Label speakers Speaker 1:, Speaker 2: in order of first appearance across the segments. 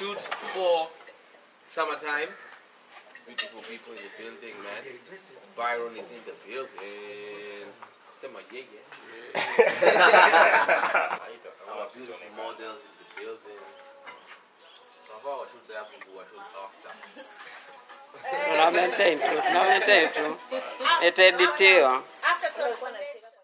Speaker 1: shoot for summertime. Beautiful people in the building, man. Byron is in the building. Our beautiful models in the building. I'll shoot after.
Speaker 2: No maintain too. It's a detail.
Speaker 3: After plus one.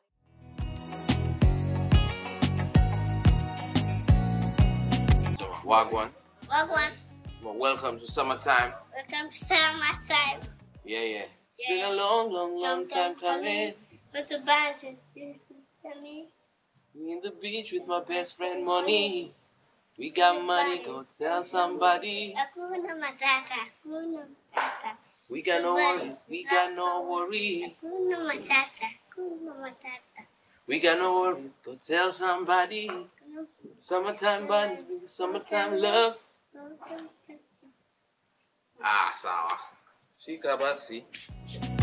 Speaker 1: Wagwan.
Speaker 4: Wagwan.
Speaker 1: Well, welcome to summertime.
Speaker 4: Welcome to summertime.
Speaker 1: Yeah. It's been a long time coming.
Speaker 4: But to buy since me.
Speaker 1: In the beach with my best friend Money. We got money, go tell somebody.
Speaker 4: Hakuna matata.
Speaker 1: We got no worries, we got no worry.
Speaker 4: Hakuna matata.
Speaker 1: We got no worries, go tell somebody. Summertime bodies with the summertime love. Ah, sawa. Shika basi.